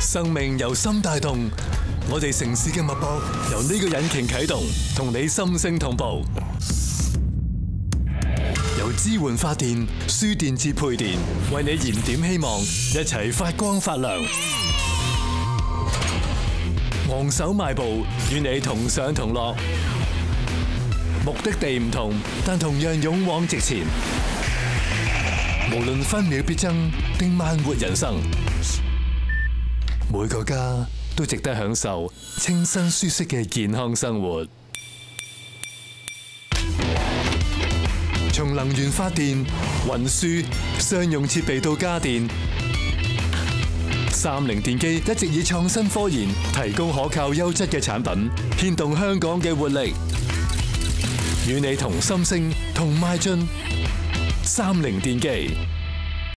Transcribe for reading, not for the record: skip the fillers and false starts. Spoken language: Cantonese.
生命由心帶動，我哋城市嘅脈搏由呢個引擎啟動，同你心聲同步。由支援發電、輸電至配電，為你燃點希望，一齊發光發亮。昂首邁步，與你同上同落。目的地唔同，但同樣勇往直前。無論分秒必爭定慢活人生，每個家都值得享受清新舒適嘅健康生活。從能源發電、運輸、商用設備到家電，30電機一直以創新科研提供可靠優質嘅產品，牽動香港嘅活力，與你同心聲同邁進。30電機。